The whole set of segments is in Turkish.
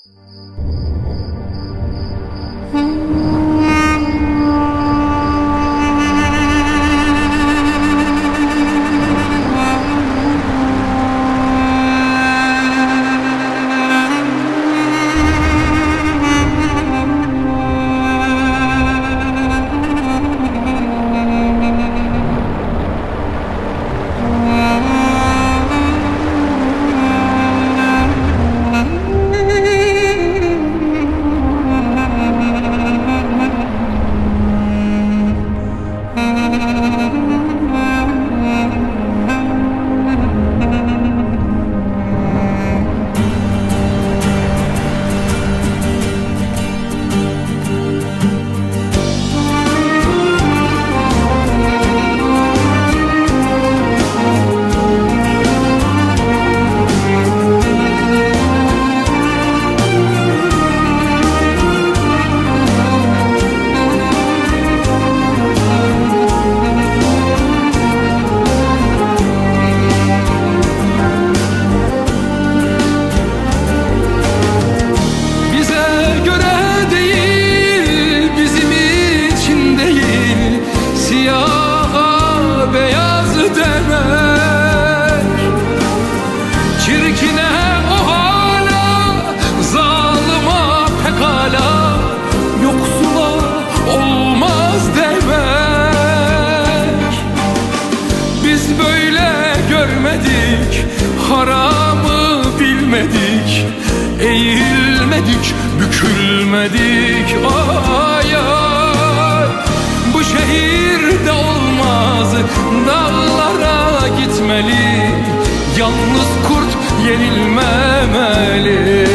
Haramı bilmedik, eğilmedik, bükülmedik. Ay ay, bu şehirde olmaz, dağlara gitmeli. Yalnız kurt yenilmemeli.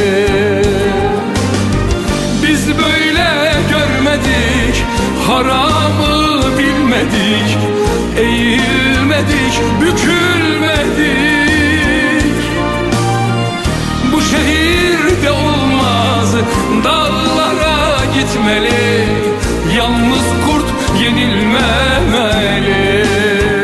Biz böyle görmedik, haramı bilmedik, eğilmedik, bükülmedik. Bu şehirde olmaz, dağlara gitmeli. Yalnız kurt yenilmemeli.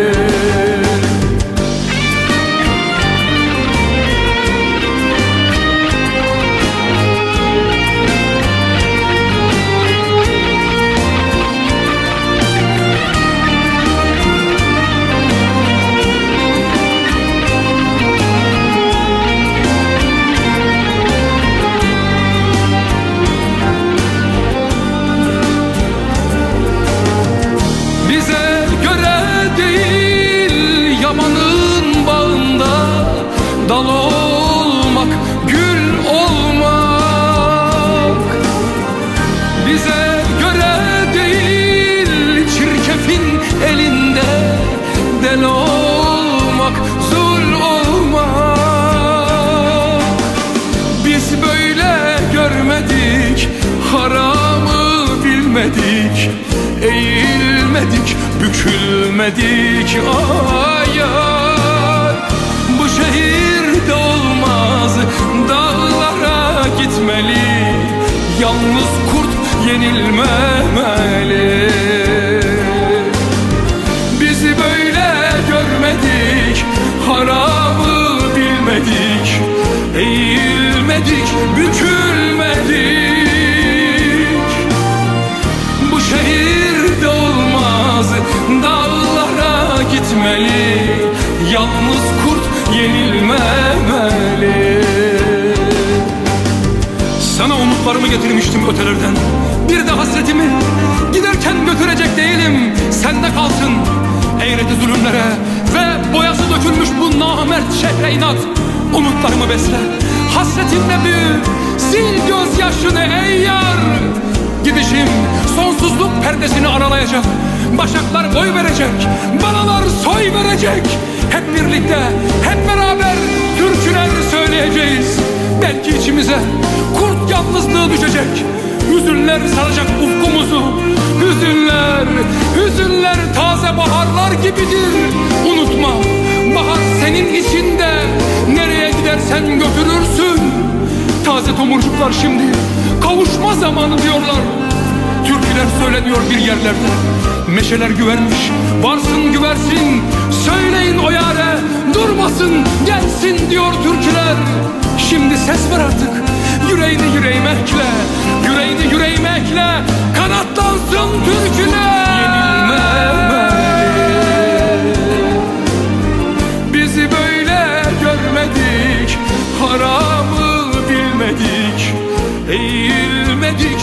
Dal olmak, gül olmak bize göre değil. Çirkefin elinde del olmak, zul olmak. Biz böyle görmedik, haramı bilmedik, eğilmedik, bükülmedik. Ay ay, bu şehirde olmaz, dağlara gitmeli. Yalnız kurt yenilmemeli. Bizi böyle görmedik, haramı bilmedik, eğilmedik, bükülmedik. Bu şehirde olmaz, dağlara gitmeli. Yalnız kurt yenilmemeli. Sana umutlarımı getirmiştim ötelerden, bir de hasretimi. Giderken götürecek değilim, sende kalsın. Eğreti zulümlere ve boyası dökülmüş bu namert şehre inat. Umutlarımı besle, hasretinle büyü, sil gözyaşını ey yar. Gidişim sonsuzluk perdesini aralayacak. Başaklar boy verecek, banalar soy verecek. Hep birlikte, hep beraber türküler söyleyeceğiz. Belki içimize kurt yalnızlığı düşecek. Hüzünler saracak ufkumuzu. Hüzünler, hüzünler taze baharlar gibidir. Unutma, bahar senin içinde. Nereye gidersen götürürsün. Taze tomurcuklar şimdi kavuşma zamanı diyorlar. Türküler söyleniyor bir yerlerde. Meşeler güvermiş, varsın güversin. Söyleyin o yâre, durmasın, gelsin diyor türküler. Şimdi ses ver artık, yüreğini yüreğine ekle, yüreğini yüreğime ekle, kanatlansın Türk'üne. Bizi böyle görmedik, haramı bilmedik, eğilmedik